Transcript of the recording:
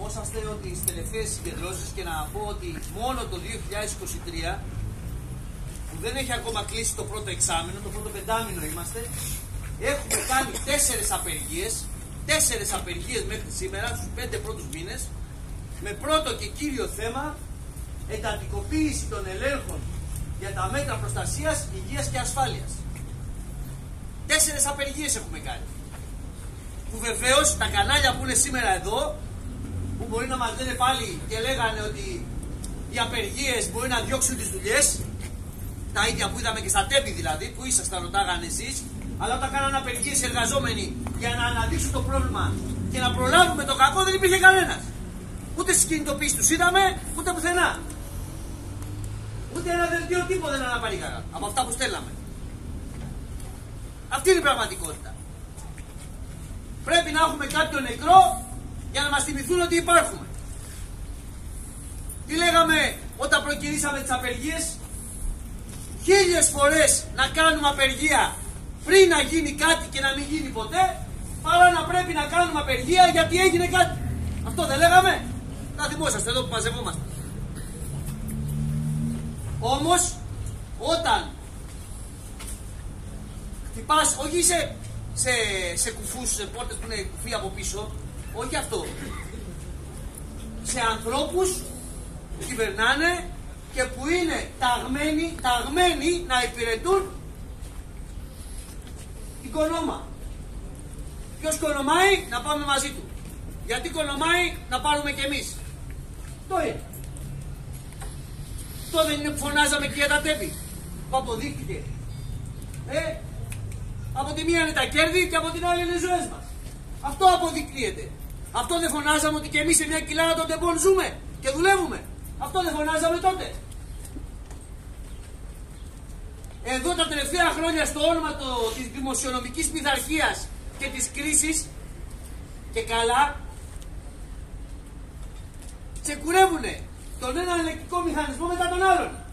θυμόσαστε ότι στις τελευταίες συγκεντρώσεις, και να πω ότι μόνο το 2023, που δεν έχει ακόμα κλείσει το πρώτο εξάμηνο, το πρώτο πεντάμηνο είμαστε, έχουμε κάνει 4 απεργίες μέχρι σήμερα, στους 5 πρώτους μήνες, με πρώτο και κύριο θέμα εντατικοποίηση των ελέγχων για τα μέτρα προστασίας, υγείας και ασφάλειας. 4 απεργίες έχουμε κάνει. Που βεβαίως τα κανάλια που είναι σήμερα εδώ, που μπορεί να μας λένε πάλι και λέγανε ότι οι απεργίες μπορεί να διώξουν τις δουλειές, τα ίδια που είδαμε και στα τέπη δηλαδή, που ήσασταν, ρωτάγανε εσείς, αλλά όταν κάνανε απεργίες εργαζόμενοι για να αναδείξουν το πρόβλημα και να προλάβουμε το κακό, δεν υπήρχε κανένας. Ούτε στις κινητοποίησεις τους είδαμε, ούτε πουθενά. Ούτε ένα δελτίο τύπο δεν αναπαρήγαγα από αυτά που στέλναμε. Αυτή είναι η πραγματικότητα. Πρέπει να έχουμε κάποιο νεκρό για να μας θυμηθούν ότι υπάρχουμε. Τι λέγαμε όταν προκυρήσαμε τις απεργίες? 1000 φορές να κάνουμε απεργία πριν να γίνει κάτι και να μην γίνει ποτέ, παρά να πρέπει να κάνουμε απεργία γιατί έγινε κάτι. Αυτό δεν λέγαμε? Να θυμόσαστε εδώ που μαζευόμαστε. Όμως όταν χτυπάς, όχι σε κουφούς, σε πόρτες που είναι κουφοί από πίσω, όχι αυτό, σε ανθρώπους που κυβερνάνε και που είναι ταγμένοι να υπηρετούν την κονόμα. Ποιος κονομάει? Να πάμε μαζί του. Γιατί κονομάει? Να πάρουμε κι εμείς. Το είναι. Αυτό δεν είναι που φωνάζαμε και για τα τέπη, που αποδείχτηκε? Από τη μία είναι τα κέρδη και από την άλλη είναι οι ζωές μας. Αυτό αποδεικνύεται. Αυτό δεν φωνάζαμε ότι και εμείς σε μια κοιλάδα των τεμπών ζούμε και δουλεύουμε? Αυτό δεν φωνάζαμε τότε? Εδώ τα τελευταία χρόνια στο όνομα της δημοσιονομικής πειθαρχίας και της κρίσης, και καλά, τσεκουρεύουνε τον ένα ελεκτικό μηχανισμό μετά τον άλλον.